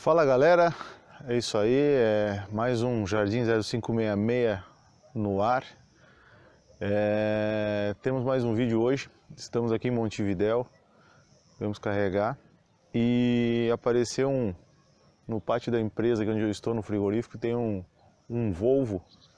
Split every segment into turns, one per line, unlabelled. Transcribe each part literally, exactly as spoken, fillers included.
Fala galera, é isso aí, é mais um Jardim zero cinco seis seis no ar. É, temos mais um vídeo hoje, estamos aqui em Montevidéu, vamos carregar e apareceu um, no pátio da empresa onde eu estou, no frigorífico, tem um, um Volvo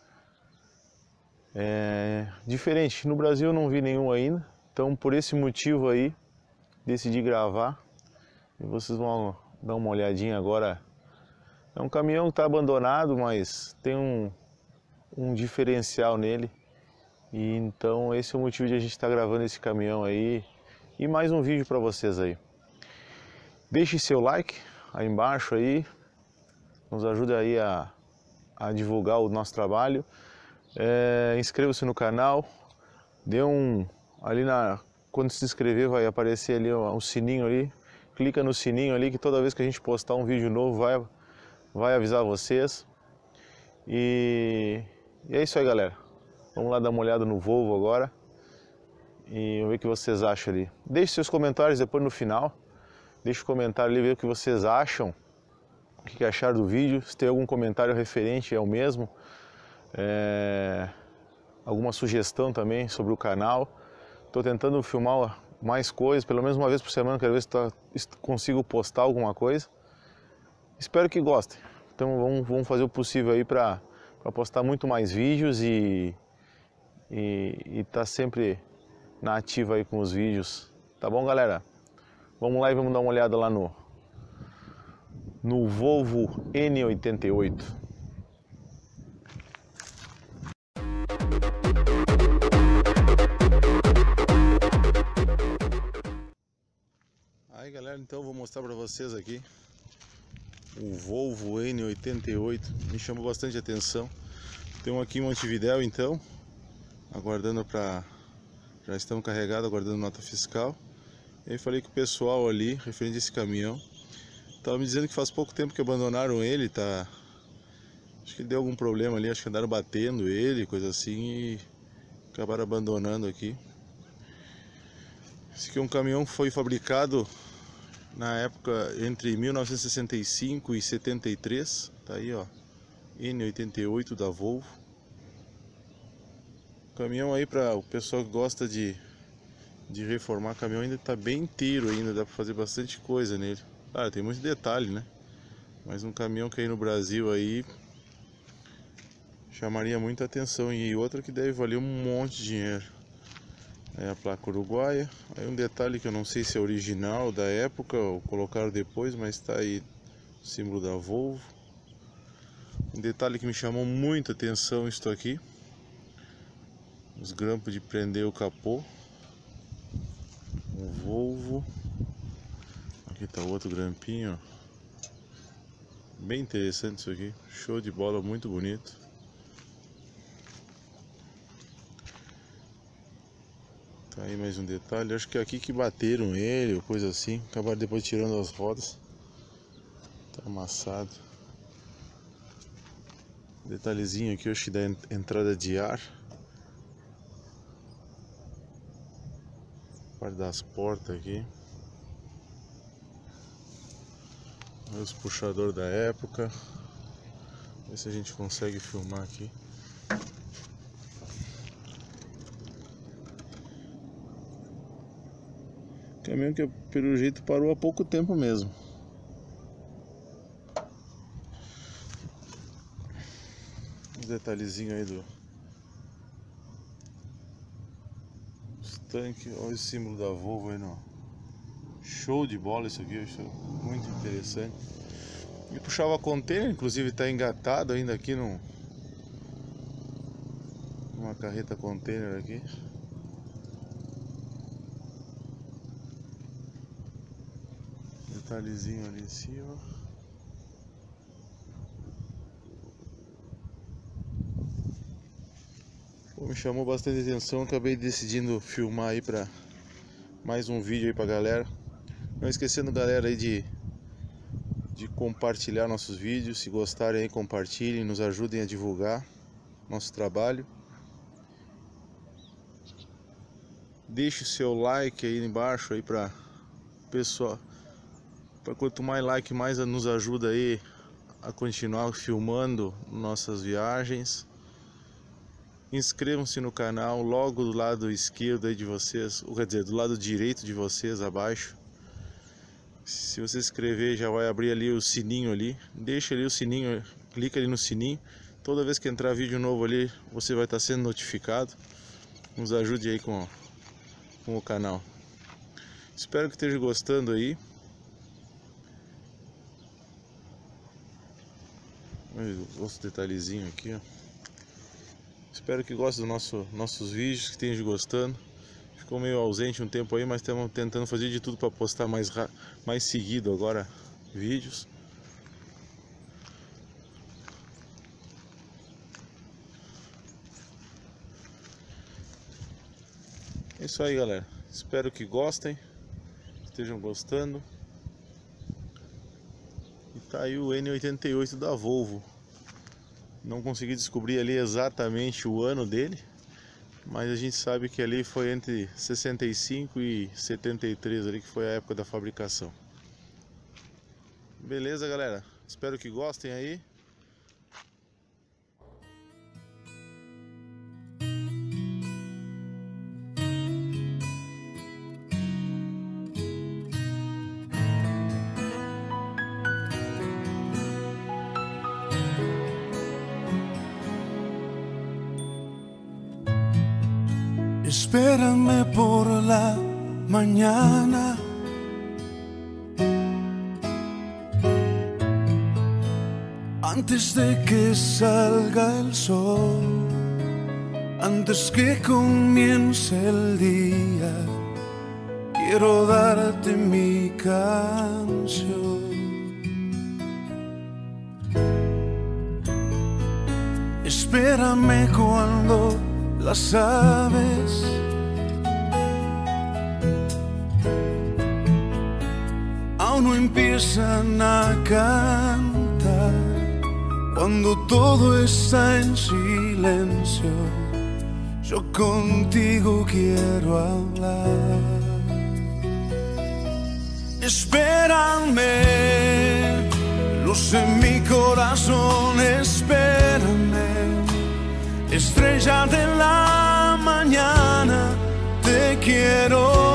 é, diferente. No Brasil eu não vi nenhum ainda, então por esse motivo aí decidi gravar e vocês vão dar uma olhadinha agora. É um caminhão que está abandonado, mas tem um, um diferencial nele. E então esse é o motivo de a gente estar tá gravando esse caminhão aí. E mais um vídeo para vocês aí. Deixe seu like aí embaixo aí. Nos ajuda aí a, a divulgar o nosso trabalho. É, inscreva-se no canal. Dê um... ali na... Quando se inscrever vai aparecer ali um sininho ali. Clica no sininho ali que toda vez que a gente postar um vídeo novo vai... vai avisar vocês. E... e é isso aí, galera. Vamos lá dar uma olhada no Volvo agora e ver o que vocês acham ali. Deixe seus comentários depois no final. Deixe o um comentário ali, ver o que vocês acham, o que acharam do vídeo. Se tem algum comentário referente ao mesmo, é... alguma sugestão também sobre o canal. Estou tentando filmar mais coisas, pelo menos uma vez por semana. Quero ver se tá... consigo postar alguma coisa. Espero que gostem. Então vamos, vamos fazer o possível aí para postar muito mais vídeos e e tá sempre na ativa aí com os vídeos. Tá bom, galera? Vamos lá e vamos dar uma olhada lá no no Volvo N oitenta e oito. Aí, galera, então vou mostrar para vocês aqui o Volvo N oitenta e oito. Me chamou bastante atenção. Tem um aqui em Montevidéu, então, aguardando para... já estamos carregados, aguardando nota fiscal. E aí falei com o pessoal ali, referente a esse caminhão. Tava me dizendo que faz pouco tempo que abandonaram ele, tá... acho que deu algum problema ali, acho que andaram batendo ele, coisa assim, e acabaram abandonando aqui. Esse aqui é um caminhão que foi fabricado na época entre mil novecentos e sessenta e cinco e setenta e três, tá aí ó, N oitenta e oito da Volvo. Caminhão aí para o pessoal que gosta de, de reformar caminhão, ainda está bem inteiro ainda, dá para fazer bastante coisa nele. Claro, tem muito detalhe, né? Mas um caminhão que aí no Brasil aí chamaria muita atenção, e outra que deve valer um monte de dinheiro. É a placa uruguaia. Aí um detalhe que eu não sei se é original da época ou colocaram depois, mas está aí o símbolo da Volvo. Um detalhe que me chamou muita atenção isto aqui: os grampos de prender o capô. O Volvo. Aqui está outro grampinho, ó. Bem interessante isso aqui. Show de bola, muito bonito. Tá aí mais um detalhe. Acho que é aqui que bateram ele ou coisa assim. Acabaram depois tirando as rodas. Tá amassado. Detalhezinho aqui, acho que da entrada de ar. Parte das portas aqui. Os puxadores da época. Ver se a gente consegue filmar aqui. Caminhão que pelo jeito parou há pouco tempo mesmo. Os detalhezinhos aí do os tanques. Olha o símbolo da Volvo aí, não. Show de bola isso aqui, eu acho muito interessante. E puxava container, inclusive está engatado ainda aqui num, numa carreta container aqui. Detalhezinho ali em cima. Pô, me chamou bastante atenção, acabei decidindo filmar aí para mais um vídeo aí pra galera. Não esquecendo, galera, aí de de compartilhar nossos vídeos. Se gostarem aí, compartilhem, nos ajudem a divulgar nosso trabalho. Deixe o seu like aí embaixo aí para pessoal Para quanto mais like, mais nos ajuda aí a continuar filmando nossas viagens. Inscrevam-se no canal logo do lado esquerdo aí de vocês, ou quer dizer, do lado direito de vocês, abaixo. Se você se inscrever, já vai abrir ali o sininho ali. Deixa ali o sininho, clica ali no sininho. Toda vez que entrar vídeo novo ali, você vai estar sendo notificado. Nos ajude aí com, com o canal. Espero que esteja gostando aí. Outro detalhezinho aqui, ó. Espero que gostem dos nosso, nossos vídeos, que estejam gostando. Ficou meio ausente um tempo aí, mas estamos tentando fazer de tudo para postar mais, mais seguido agora vídeos. É isso aí, galera. Espero que gostem, estejam gostando. E tá aí o N oitenta e oito da Volvo. Não consegui descobrir ali exatamente o ano dele, mas a gente sabe que ali foi entre sessenta e cinco e setenta e três ali, que foi a época da fabricação. Beleza, galera? Espero que gostem aí.
Espérame por la mañana, antes de que salga el sol, antes que comience el día, quiero darte mi canción. Espérame cuando las aves aún no empiezan a cantar, cuando todo está en silencio, yo contigo quiero hablar. Espérame, luz en mi corazón, espérame, estrella de la mañana, te quiero